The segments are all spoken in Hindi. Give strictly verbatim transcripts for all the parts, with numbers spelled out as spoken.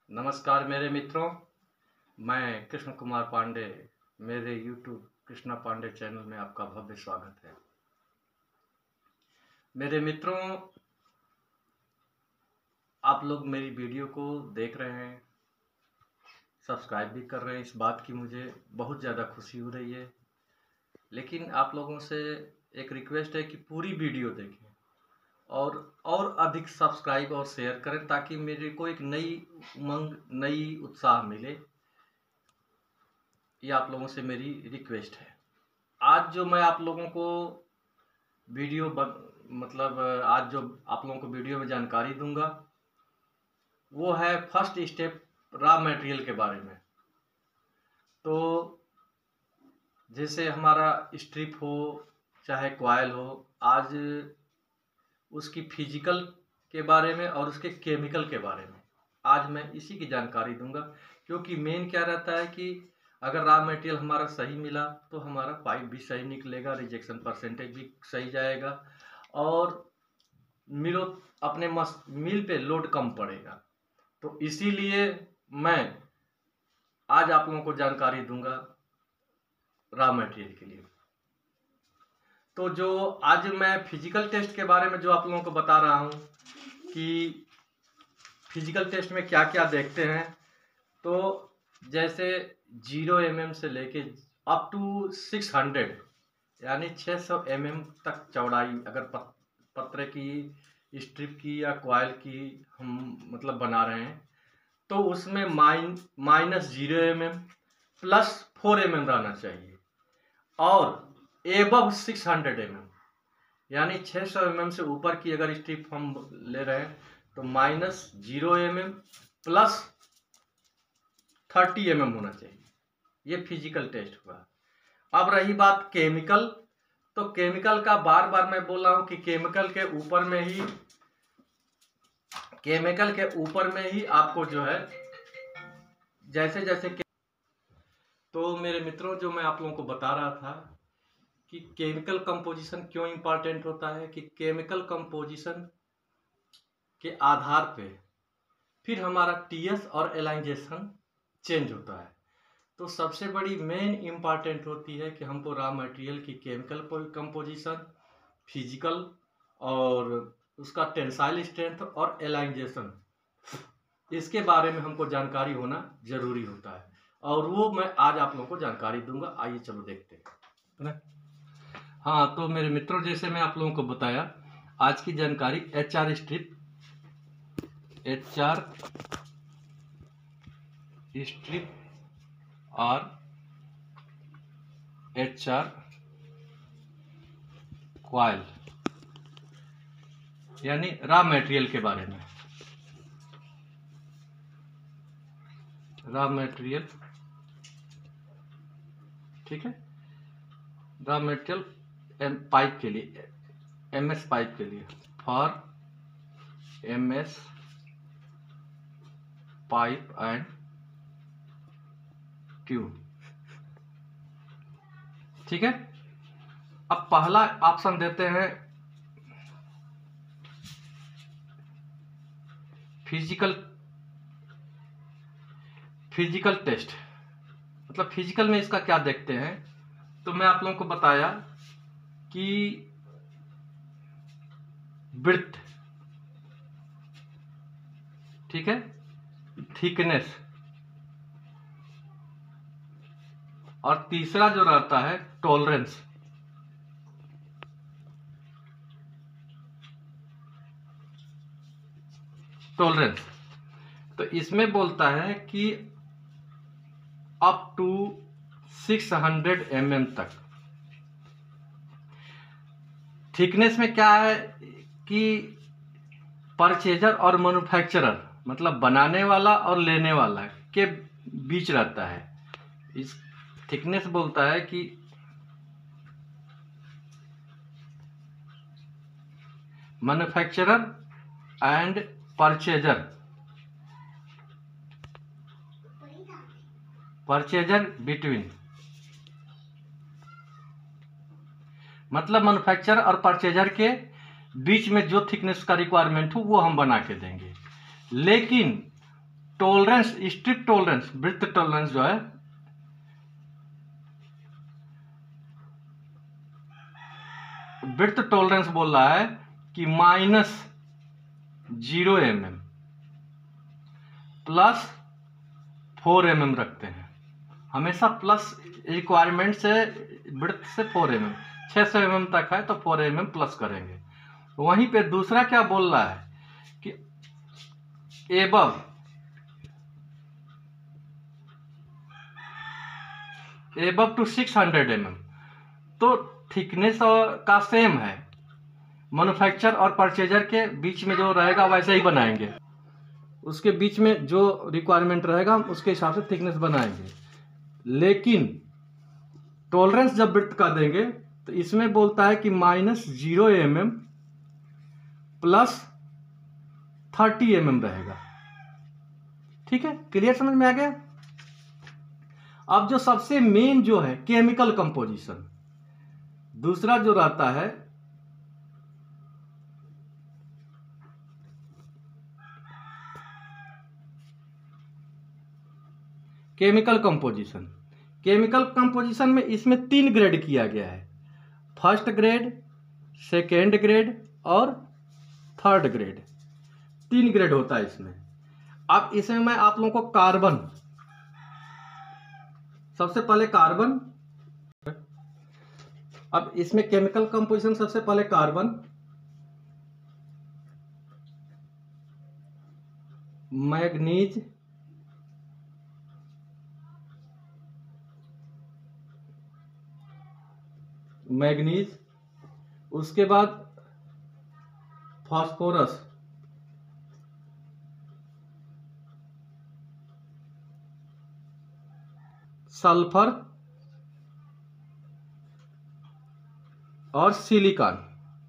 नमस्कार मेरे मित्रों, मैं कृष्ण कुमार पांडे, मेरे यूट्यूब कृष्णा पांडे चैनल में आपका भव्य स्वागत है। मेरे मित्रों, आप लोग मेरी वीडियो को देख रहे हैं, सब्सक्राइब भी कर रहे हैं, इस बात की मुझे बहुत ज़्यादा खुशी हो रही है। लेकिन आप लोगों से एक रिक्वेस्ट है कि पूरी वीडियो देखें और और अधिक सब्सक्राइब और शेयर करें ताकि मेरे को एक नई उमंग, नई उत्साह मिले। ये आप लोगों से मेरी रिक्वेस्ट है। आज जो मैं आप लोगों को वीडियो बन, मतलब आज जो आप लोगों को वीडियो में जानकारी दूंगा वो है फर्स्ट स्टेप रॉ मटेरियल के बारे में। तो जैसे हमारा स्ट्रिप हो चाहे कॉइल हो, आज उसकी फिजिकल के बारे में और उसके केमिकल के बारे में आज मैं इसी की जानकारी दूंगा। क्योंकि मेन क्या रहता है कि अगर रॉ मटेरियल हमारा सही मिला तो हमारा पाइप भी सही निकलेगा, रिजेक्शन परसेंटेज भी सही जाएगा और मिलो अपने मस मिल पे लोड कम पड़ेगा। तो इसीलिए मैं आज आप लोगों को जानकारी दूंगा रॉ मटेरियल के लिए। तो जो आज मैं फिजिकल टेस्ट के बारे में जो आप लोगों को बता रहा हूँ कि फिजिकल टेस्ट में क्या क्या देखते हैं, तो जैसे जीरो एम एम से लेके अप टू सिक्स हंड्रेड यानी छः सौ एम एम तक चौड़ाई अगर पत्र की, स्ट्रिप की या कॉइल की हम मतलब बना रहे हैं तो उसमें min minus zero M M plus four M M रहना चाहिए और above six hundred M M यानी छः सौ एम एम से ऊपर की अगर स्ट्रिप हम ले रहे हैं तो minus zero M M plus thirty M M होना चाहिए। ये फिजिकल टेस्ट हुआ। अब रही बात केमिकल, तो केमिकल का बार बार मैं बोल रहा हूं कि केमिकल के ऊपर में ही केमिकल के ऊपर में ही आपको जो है जैसे जैसे के... तो मेरे मित्रों, जो मैं आप लोगों को बता रहा था कि केमिकल कंपोजिशन क्यों इंपॉर्टेंट होता है, कि केमिकल कंपोजिशन के आधार पे फिर हमारा टीएस और एलाइजेशन चेंज होता है। तो सबसे बड़ी मेन इम्पॉर्टेंट होती है कि हमको रॉ मटेरियल की केमिकल कंपोजिशन, फिजिकल और उसका टेंसाइल स्ट्रेंथ और एलाइजेशन, इसके बारे में हमको जानकारी होना जरूरी होता है और वो मैं आज आप लोगों को जानकारी दूंगा। आइए चलो देखते हैं। हाँ, तो मेरे मित्रों, जैसे मैं आप लोगों को बताया आज की जानकारी H R strip H R strip और एच आर कॉइल यानी रॉ मटेरियल के बारे में। रॉ मटेरियल, ठीक है, रॉ मटेरियल पाइप के लिए, एमएस पाइप के लिए, for MS pipe and tube, ठीक है। अब पहला ऑप्शन देते हैं फिजिकल फिजिकल टेस्ट। मतलब फिजिकल में इसका क्या देखते हैं, तो मैं आप लोगों को बताया कि ब्रेड्थ, ठीक है, थिकनेस और तीसरा जो रहता है टॉलरेंस। टॉलरेंस तो इसमें बोलता है कि up to six hundred M M तक। थिकनेस में क्या है कि परचेजर और मैन्युफैक्चरर, मतलब बनाने वाला और लेने वाला के बीच रहता है। इस थिकनेस बोलता है कि manufacturer and purchaser purchaser between, मतलब मैन्युफैक्चरर और परचेजर के बीच में जो थिकनेस का रिक्वायरमेंट हो वो हम बना के देंगे। लेकिन tolerance, strict tolerance, breadth tolerance जो है ब्रिथ टॉलरेंस बोल रहा है कि minus zero M M plus four M M रखते हैं। हमेशा प्लस रिक्वायरमेंट से ब्रिथ से फोर एम एम, छः सौ एम एम तक है तो फोर एम एम प्लस करेंगे। वहीं पे दूसरा क्या बोल रहा है कि above above to six hundred M M, तो थिकनेस का सेम है, मैन्युफैक्चर और परचेजर के बीच में जो रहेगा वैसे ही बनाएंगे, उसके बीच में जो रिक्वायरमेंट रहेगा हम उसके हिसाब से थिकनेस बनाएंगे। लेकिन टॉलरेंस जब ब्रिथ का देंगे तो इसमें बोलता है कि minus zero M M plus thirty M M रहेगा। ठीक है, क्लियर समझ में आ गया। अब जो सबसे मेन जो है केमिकल कंपोजिशन, दूसरा जो रहता है केमिकल कंपोजिशन। केमिकल कंपोजिशन में इसमें तीन ग्रेड किया गया है, फर्स्ट ग्रेड, सेकेंड ग्रेड और थर्ड ग्रेड, तीन ग्रेड होता है इसमें। अब इसमें मैं आप लोगों को कार्बन, सबसे पहले कार्बन, अब इसमें केमिकल कंपोजिशन सबसे पहले कार्बन, मैग्नीज, मैग्नीज, उसके बाद फास्फोरस, सल्फर और सिलिकॉन।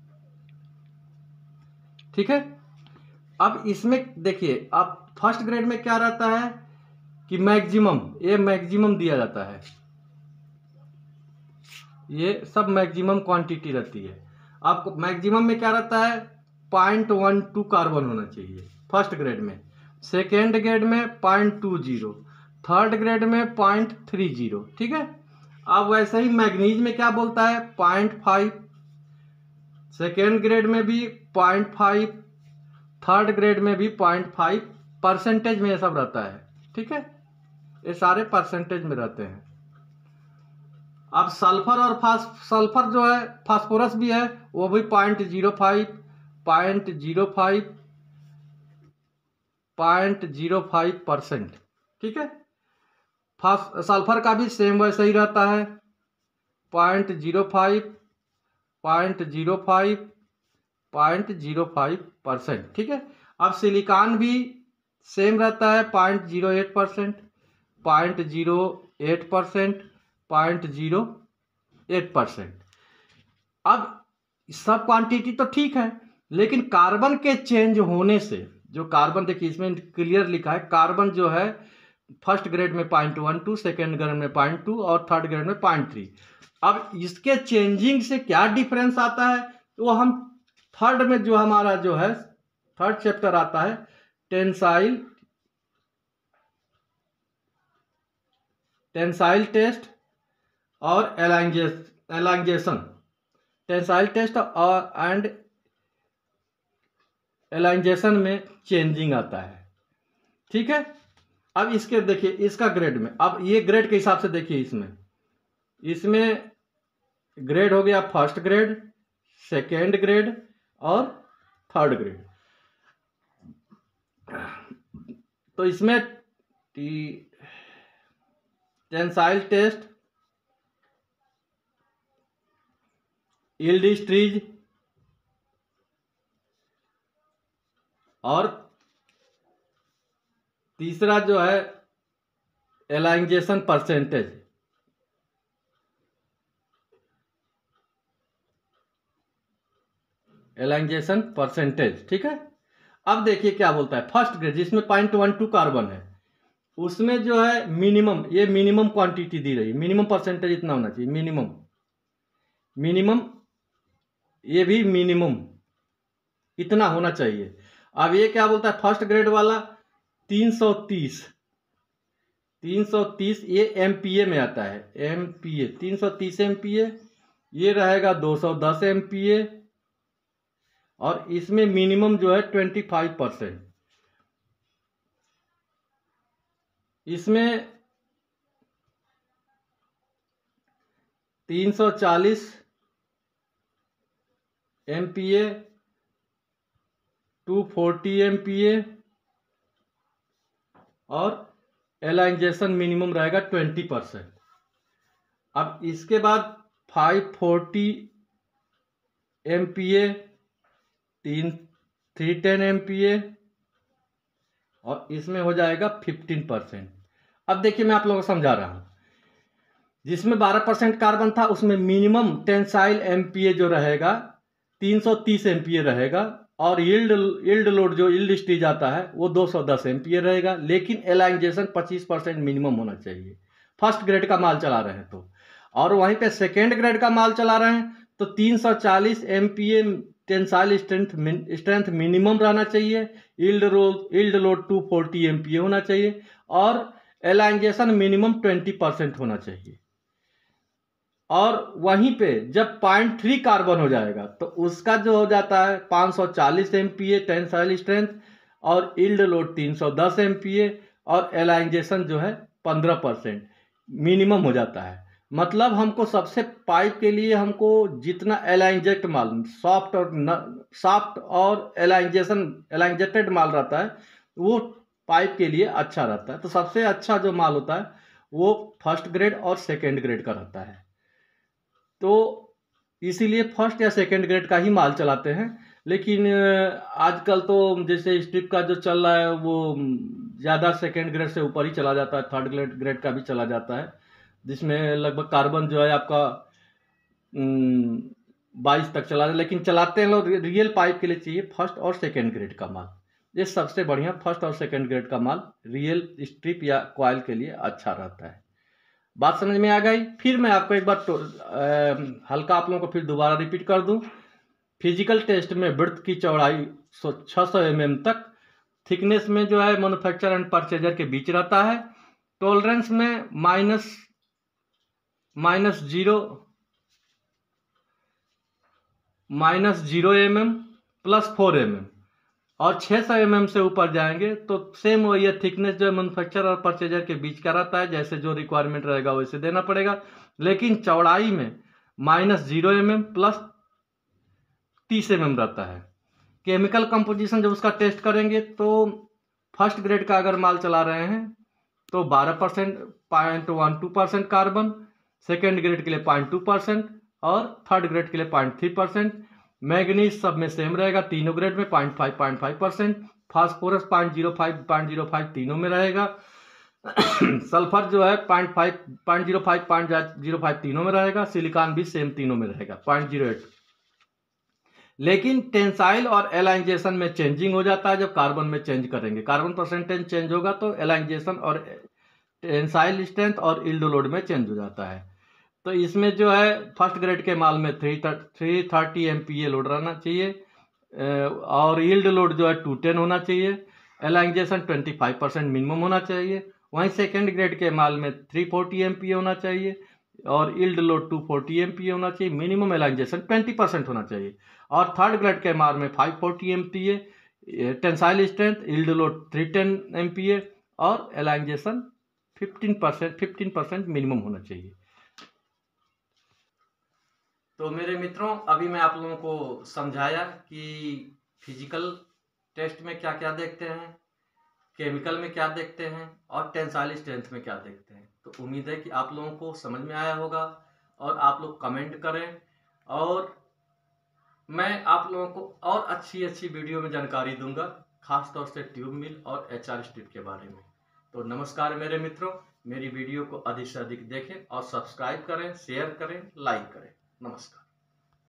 ठीक है, अब इसमें देखिए, अब फर्स्ट ग्रेड में क्या रहता है कि मैक्सिमम, ये मैक्सिमम दिया जाता है, ये सब मैक्सिमम क्वांटिटी रहती है। आपको मैक्सिमम में क्या रहता है, पॉइंट वन टू कार्बन होना चाहिए फर्स्ट ग्रेड में, सेकेंड ग्रेड में point two zero, third grade में पॉइंट थ्री जीरो। ठीक है, अब वैसे ही मैग्नीज में क्या बोलता है, पॉइंट फाइव, सेकेंड ग्रेड में भी पॉइंट फाइव, थर्ड ग्रेड में भी पॉइंट फाइव, परसेंटेज में ये सब रहता है। ठीक है, ये सारे परसेंटेज में रहते हैं। अब सल्फर और फास सल्फर जो है, फास्फोरस भी है, वो भी point zero five, point zero five, point zero five percent. ठीक है, फास सल्फर का भी सेम वैसे ही रहता है, point zero five, point zero five, point zero five percent. ठीक है, अब सिलिकॉन भी सेम रहता है, point zero eight percent, point zero eight percent, point zero eight percent. अब सब क्वांटिटी तो ठीक है, लेकिन कार्बन के चेंज होने से, जो कार्बन देखिए इसमें क्लियर लिखा है, कार्बन जो है फर्स्ट ग्रेड में point one two, second grade में पॉइंट टू और थर्ड ग्रेड में पॉइंट थ्री। अब इसके चेंजिंग से क्या डिफरेंस आता है, तो हम थर्ड में जो हमारा जो है थर्ड चैप्टर आता है, टेंसाइल टेंसाइल टेस्ट और एलांगेशन, टेंसाइल टेस्ट और एंड एलांगेशन में चेंजिंग आता है। ठीक है, अब इसके देखिए, इसका ग्रेड में, अब ये ग्रेड के हिसाब से देखिए, इसमें इसमें ग्रेड हो गया फर्स्ट ग्रेड, सेकेंड ग्रेड और थर्ड ग्रेड। तो इसमें टेंसाइल टेस्ट, यील्ड स्ट्रीज और तीसरा जो है एलांगेशन परसेंटेज। एलांगेशन परसेंटेज। ठीक है, अब देखिए क्या बोलता है, फर्स्ट ग्रेड जिसमें पॉइंट वन टू कार्बन है, उसमें जो है मिनिमम, ये मिनिमम क्वांटिटी दी रही, मिनिमम परसेंटेज इतना होना चाहिए, मिनिमम मिनिमम ये भी मिनिमम इतना होना चाहिए। अब ये क्या बोलता है, फर्स्ट ग्रेड वाला तीन सौ तीस तीन सौ तीस ये एम पी ए में आता है। एम पी ए तीन सौ तीस एम पी ए, ये रहेगा दो सौ दस एम पी ए, और इसमें मिनिमम जो है ट्वेंटी फाइव परसेंट। इसमें तीन सौ चालीस M P A, two forty M P A, और एलाइजेशन मिनिमम रहेगा ट्वेंटी परसेंट। अब इसके बाद five forty M P A, तीन three ten M P A, और इसमें हो जाएगा फिफ्टीन परसेंट। अब देखिए मैं आप लोगों को समझा रहा हूँ। जिसमें बारह परसेंट कार्बन था उसमें minimum tensile M P A जो रहेगा तीन सौ तीस एम पी ए रहेगा, और यील्ड यील्ड लोड जो यील्ड स्टेज आता है वो दो सौ दस एम पी ए रहेगा, लेकिन एलाइजेशन पच्चीस परसेंट मिनिमम होना चाहिए फर्स्ट ग्रेड का माल चला रहे हैं तो। और वहीं पे सेकेंड ग्रेड का माल चला रहे हैं तो तीन सौ चालीस M P A tensile strength strength minimum रहना चाहिए, yield load yield load two forty M P A होना चाहिए, और एलाइजेशन मिनिमम ट्वेंटी परसेंट होना चाहिए। और वहीं पे जब पॉइंट थ्री कार्बन हो जाएगा तो उसका जो हो जाता है पाँच सौ चालीस M P A tensile strength, और यील्ड लोड तीन सौ दस एम पी ए, और एलाइजेशन जो है पंद्रह परसेंट मिनिमम हो जाता है। मतलब हमको सबसे पाइप के लिए हमको जितना एलाइंजेक्ट माल सॉफ्ट और सॉफ्ट और एलाइजेशन एलाइंजेटेड माल रहता है वो पाइप के लिए अच्छा रहता है। तो सबसे अच्छा जो माल होता है वो फर्स्ट ग्रेड और सेकेंड ग्रेड का रहता है। तो इसीलिए फर्स्ट या सेकेंड ग्रेड का ही माल चलाते हैं। लेकिन आजकल तो जैसे स्ट्रिप का जो चल रहा है वो ज़्यादा सेकेंड ग्रेड से ऊपर ही चला जाता है, थर्ड ग्रेड ग्रेड का भी चला जाता है, जिसमें लगभग कार्बन जो है आपका बाईस तक चला जाए। लेकिन चलाते हैं लोग रियल पाइप के लिए चाहिए फर्स्ट और सेकेंड ग्रेड का माल। ये सबसे बढ़िया फर्स्ट और सेकेंड ग्रेड का माल रियल स्ट्रिप या कॉइल के लिए अच्छा रहता है। बात समझ में आ गई? फिर मैं आपको एक बार तो आ, हल्का आप लोगों को फिर दोबारा रिपीट कर दूं। फिजिकल टेस्ट में ब्रेड्थ की चौड़ाई छः सौ एम एम तक, थिकनेस में जो है मैन्युफैक्चरर एंड परचेजर के बीच रहता है, टॉलरेंस में minus minus zero minus zero M M plus four M M, और छः सौ एम एम से ऊपर जाएंगे तो सेम वही है, थिकनेस जो है मैन्युफैक्चरर और परचेजर के बीच का रहता है, जैसे जो रिक्वायरमेंट रहेगा वैसे देना पड़ेगा। लेकिन चौड़ाई में minus zero M M plus तीस एम एम रहता है। केमिकल कंपोजिशन जब उसका टेस्ट करेंगे तो फर्स्ट ग्रेड का अगर माल चला रहे हैं तो बारह percent point one two percent carbon, second grade के लिए पॉइंट टू परसेंट, और थर्ड ग्रेड के लिए पॉइंट थ्री परसेंट। मैग्नीज सब में सेम रहेगा, तीनों ग्रेड में point five point five percent, phosphorus point zero five point zero five तीनों में रहेगा, सल्फर जो है point five point zero five point zero five तीनों में रहेगा, सिलिकॉन भी सेम तीनों में रहेगा पॉइंट जीरो एट। लेकिन टेंसाइल और एलाइजेशन में चेंजिंग हो जाता है जब कार्बन में चेंज करेंगे। कार्बन परसेंटेज चेंज होगा तो एलाइजेशन और टेंसाइल स्ट्रेंथ और यील्ड लोड में चेंज हो जाता है। तो इसमें जो है फर्स्ट ग्रेड के माल में three three thirty M P A load रहना चाहिए, और यील्ड लोड जो है टू टेन होना चाहिए, elongation twenty five percent minimum होना चाहिए। वहीं सेकेंड ग्रेड के माल में three forty M P A होना चाहिए, और yield load two forty M P A होना चाहिए, मिनिमम एलाइजेशन ट्वेंटी परसेंट होना चाहिए। और थर्ड ग्रेड के माल में five forty M P A, tensile strength, yield load three ten M P A, और elongation fifteen percent fifteen percent minimum होना चाहिए। तो मेरे मित्रों, अभी मैं आप लोगों को समझाया कि फिजिकल टेस्ट में क्या क्या देखते हैं, केमिकल में क्या देखते हैं, और टेंसाइल स्ट्रेंथ में क्या देखते हैं। तो उम्मीद है कि आप लोगों को समझ में आया होगा, और आप लोग कमेंट करें, और मैं आप लोगों को और अच्छी अच्छी वीडियो में जानकारी दूंगा, खास तौर से ट्यूब मिल और एच आर स्ट्रिप के बारे में। तो नमस्कार मेरे मित्रों, मेरी वीडियो को अधिक से अधिक देखें और सब्सक्राइब करें, शेयर करें, लाइक करें। नमस्कार।